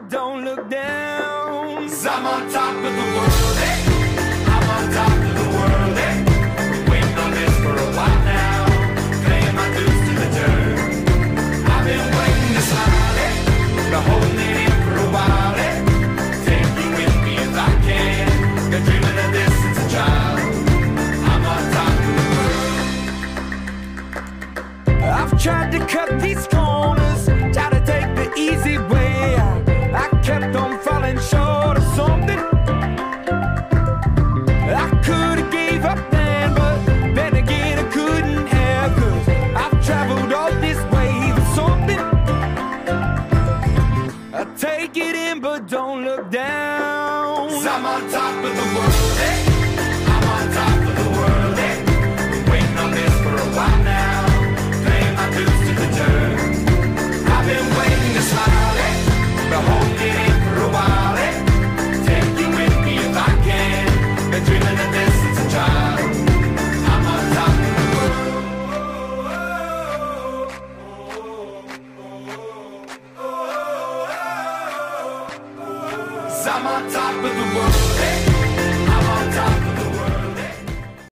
but don't look down. 'Cause I'm on top of the world, eh? I'm on top of the world, eh? Been waiting on this for a while now, paying my dues to the dirt. I've been waiting to smile, eh? Been holding it in for a while, eh? Take you with me if I can. Been dreaming of this since a child. I'm on top of the world. I've tried to cut these corners, try to take the easy way. I kept on falling short of something. I could've gave up then, but then again I couldn't have, 'cause I've traveled all this way for something. I take it in, but don't look down. 'Cause I'm on top of the world, eh? I'm on top of the world, eh? Been waiting on this for a while now, paying my dues to the dirt. I've been waiting to smile, eh? Been holding it in for a while, eh? Take you with me if I can. Been dreaming of this since a child. I'm on top of the world. 'Cause I'm on top of the world.